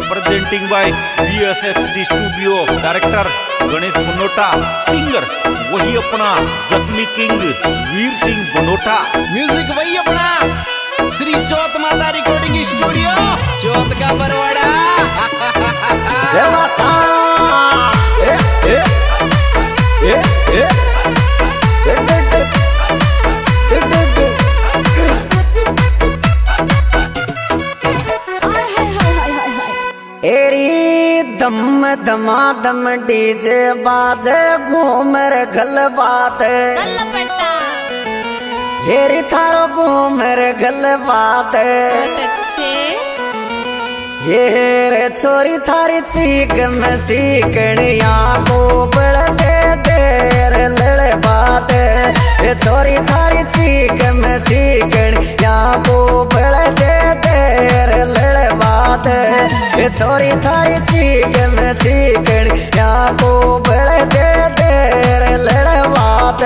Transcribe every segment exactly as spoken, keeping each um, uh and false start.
Presenting by V S X D Studio, director Ganesh Banota, singer वही अपना जख्मी किंग वीर सिंह बनोटा, म्यूजिक वही अपना श्री चौथ माता रिकॉर्डिंग स्टूडियो, चौथ का बरवाड़ा। ए, ए, ए, ए, एरी दम दमा दम डीजे बाजे घूमर गल बात हेरी थारो घूमर गल बात ये रे छोरी थारी चीक में सीकणिया को बड़ दे देर लड़ बात ये छोरी थारी चीक में सीकणिया को बड़ दे देर लड़ बात ये छोरी थारी चीक में सीकणिया को बड़ दे देर लड़ बात।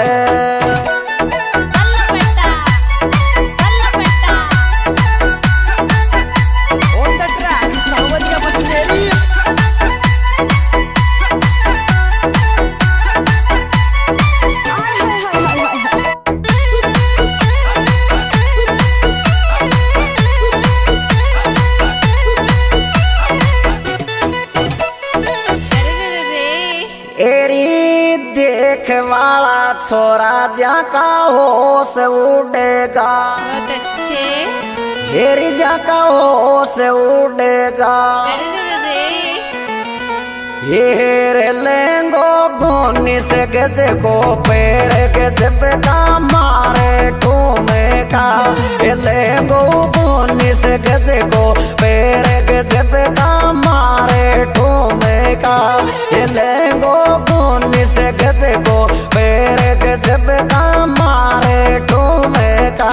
एरी देख वाला छोरा जाका होश उड़ेगा, एरी जाका होश उड़ेगा, ये लेंगो गोनी से गज को पैर गज पे का मारे ठूमे का, ये लेंगो गोनी से गज को पैर गज पे का मारे ठूमे का, ये लेंगो गोनी से गज को पैर गज पे का मारे ठूमे का।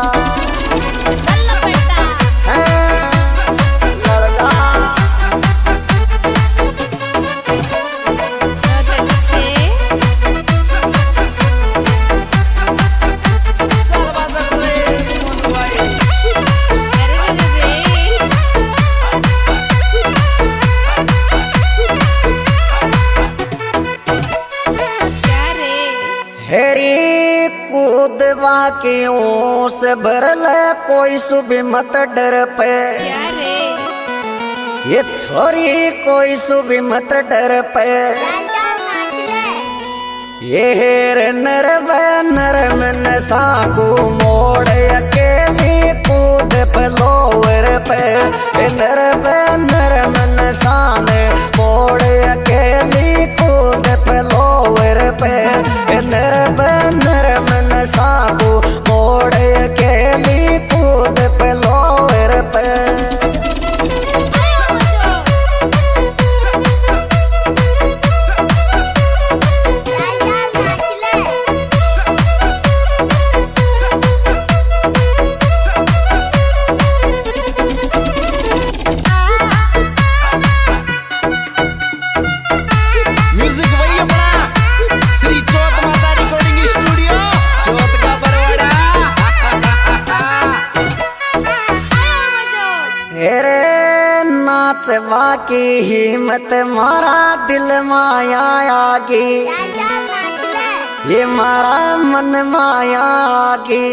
हेरी कूदवा की ऊस भरल कोई सुबह मत डर पे, ये छोरी कोई सुबह मत डर पे, ये हेर नर नर मन साकू मोड़ अकेली कूद पे लोवर पे, नर नर मन साने मोड़ अकेली कूद पे लोवर पे, नर नर मन साकू मोड़ अकेली कूद पे लोवर पे। नाचवा की हिम्मत मारा दिल माया आगी, ये मारा मन माया आगी,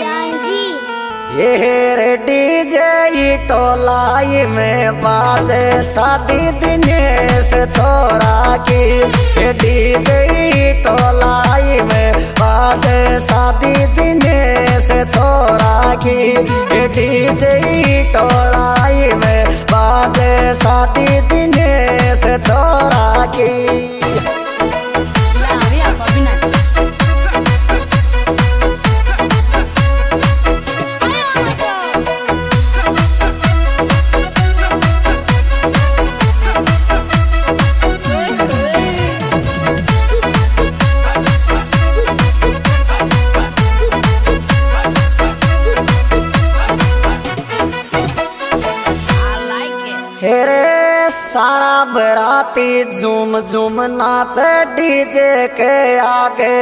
ये रे डीजे टोलाई में बाजे शादी दिनेश छोरा की, ये डीजे टोलाई में बाजे शादी दिनेश छोरा की, ये डीजे टोलाई में बाजे शादी दिनेश छोरा की। हेरे सारा बराती झूम झूम नाच डीजे के आगे,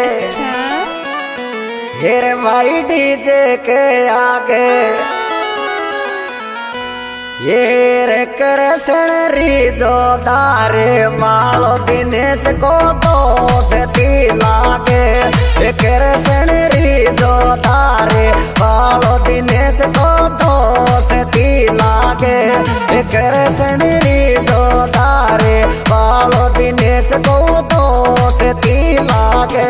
हेरे भाई डीजे के आगे, ये रे कृष्ण रीजो दारे मालो दिनेश को दोष दी लागे। कृष्ण रीजो दारे मालो दिनेश को दोष दी लागे। कृष्ण रीजो दारे मालो दिनेश को दोष दी लागे।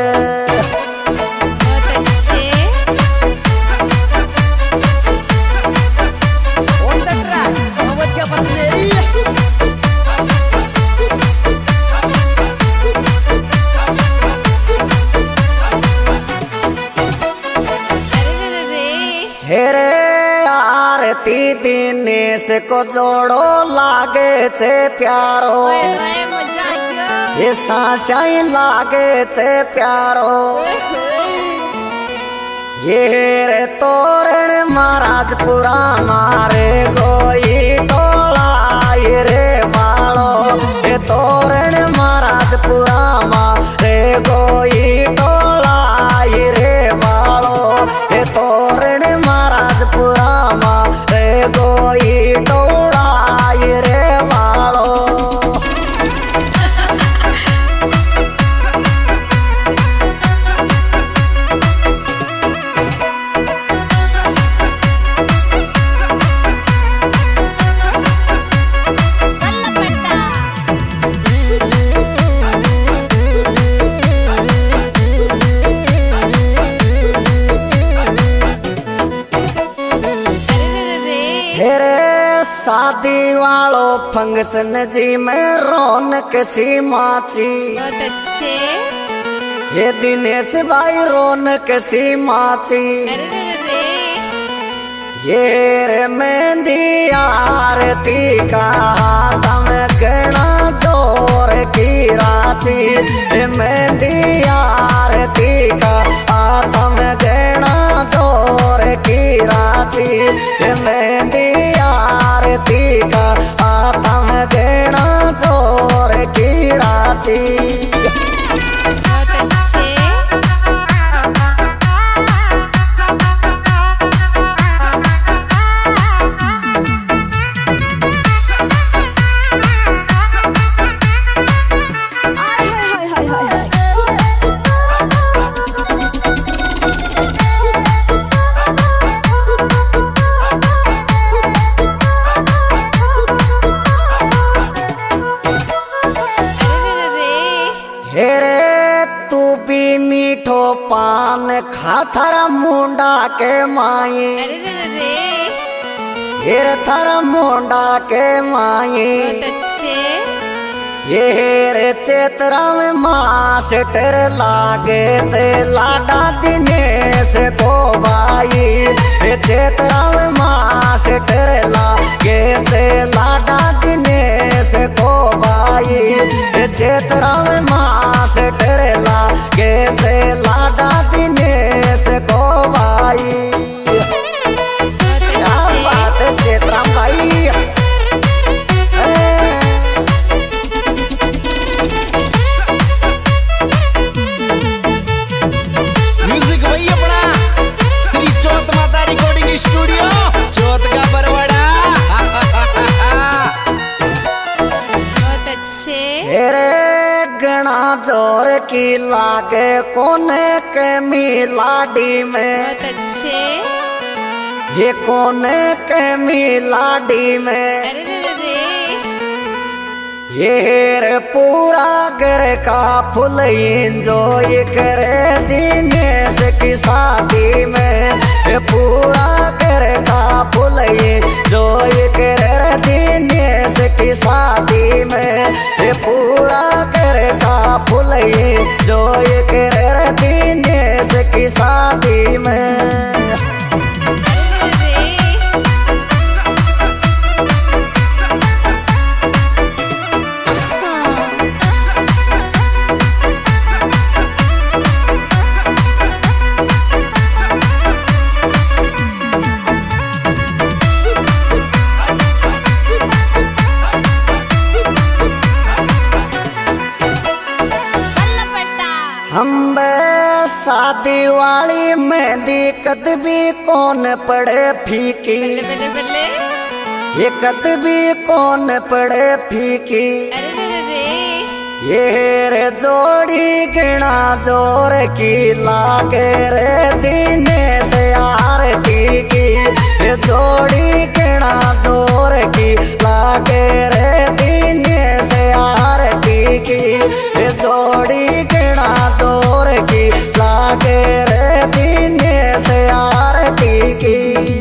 हेरे आरती दिनेश को जोड़ो लागे छे प्यारो। ये साशाई लागे छे प्यारो। ये रे तोरण महाराजपुरा मारे गोई टोला ये रे मालो। ये तोरण महाराजपुरा मारे गोई टोला ये रे मालो। ये तोरण महाराजपुरा मारे गोई टोला ये रे मालो। शादी वालो फंक्शन जी में रौनक सी माची। बहुत अच्छे। ये दिनेश भाई रौनक सी माची। ये रे मेहंदी आरती का हाथ में गणा जोर की राची। ये मेहंदी आरती का हाथ में गणा जोर की राची। ये मेहंदी आरती का हाथ में गणा जोर की राची। बहुत अच्छे। पान खाथरा मुंडा के माई। ये थारा मुंडा के माई। ये रे चेतरा में मास्टर लागे छे लाडा दिनेश को भाई। ये चेतरा में मास्टर लागे छे लाडा दिनेश को भाई। ये चेतरा में मास्टर लागे छे लाडा दिनेश को भाई। क्या बात है चेतरा भाई। म्यूजिक वही अपना श्री चौथ माता रिकॉर्डिंग स्टूडियो चौथ का बरवाड़ा। बहुत अच्छे। गणा जोर की लागे कोने के मिलाडी में। बहुत अच्छे। ये कोने के मिलाडी में। ये रे पूरा घर का फुल एंजॉय करे दिनेश की शादी में। ये पूरा घर का फुल एंजॉय करे दिनेश की शादी में। ये पूरा घर का फुल एंजॉय करे दिनेश की शादी में। हम शादी वाली मेहंदी कद भी कौन पड़े फीकी। बल्ले बल्ले बल्ले। ये कद भी कौन पड़े फीकी। अरे रे रे ये रे जोड़ी गिना जोर की लागे रे दीने से आरती की। ये जोड़ी गिना जोर की लागे रे दीने से आरती की। ये जोड़ी गिना जोर की लागे रे दीने से आरती की।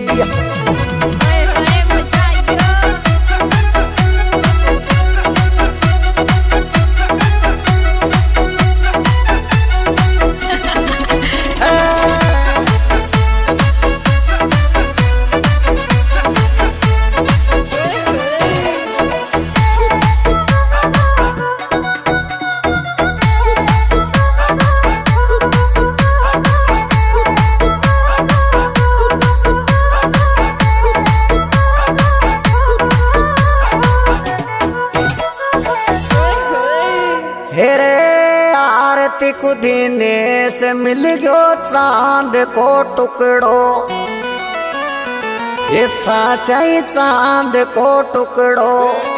हेरे आरती को दीने से मिल गयो चांद को टुकड़ो। ये साशाई चांद को टुकड़ो।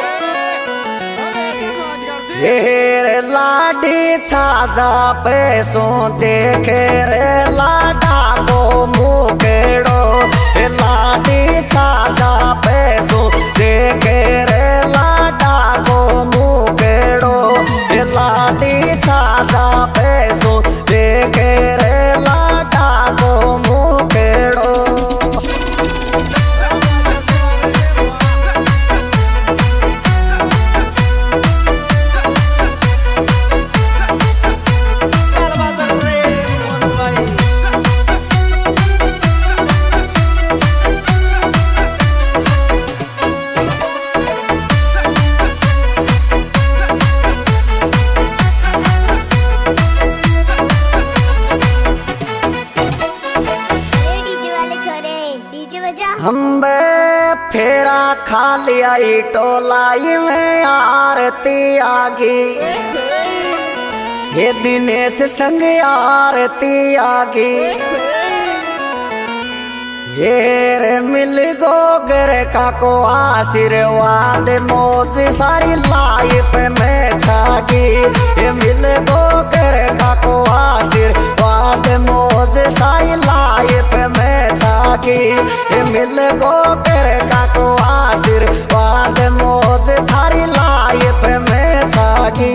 हेरे लाडी छाजा पैसों देखे रे लाडा को मुकेड़ो। हे लाडी छाजा पैसों देखे रे लाडा को मुकेड़ो। हे लाडी छाजा पैसों देखे रे लाडा को मुकेड़ो। हम बे फेरा खा लिया टोलाई में आरती आगी। ये दिनेश संग आरती आगी। ये रे मिल गो गरे का को आशीर्वाद मौज सारी लाइफ में छागी। ये मिल गो गरे का को आशीर्वाद मौज सारी लाइफ में छागी। ये मिल गो गरे का को आशीर्वाद मौज थारी लाइफ में छागी।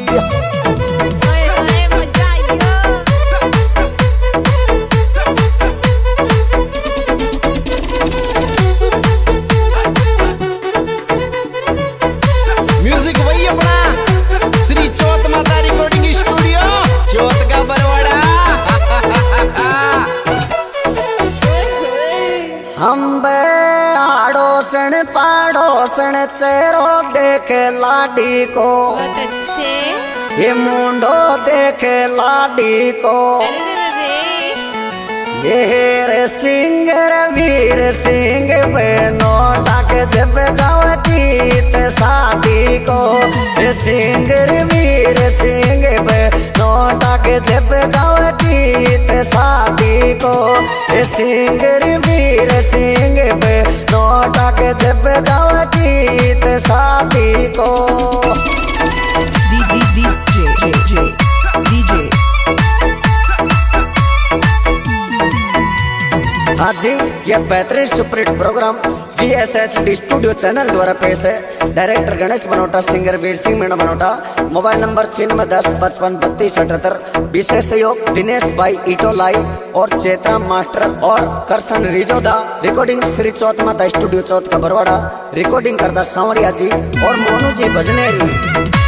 म्यूजिक वही अपना श्री चौथ माता रिकॉर्डिंग स्टूडियो चौथ का बरवाड़ा। हम बे आड़ोसन पाड़ोसन चेहरो देखे लाडी को। बहुत अच्छे। ये मुंडो देखे लाडी को। अरे रे रे ये रे सिंगर वीर सिंह बनो डाक जब गाँव गीत शादी को। ये सिंगर वीर सिंह बनो डाक जब गाँव गीत शादी को। ये सिंगर वीर सिंह बनो डाक जब गाँव गीत शादी को। आज जी यह बेहतरीन superhit programme V S H D studio channel द्वारा पेश है। Director Ganesh Banota, singer Veer Singh Meena Banota. Mobile number छिन्नवे दस पचपन बत्तीस अठहत्तर। विशेष सहयोग दिनेश भाई इटोलाई और चेता मास्टर और करसन रिजोदा। रिकॉर्डिंग श्री चौथ माता स्टूडियो चौथ का बरवाड़ा। रिकॉर्डिंग करता सांवरिया जी और मोनू जी भजनेरी।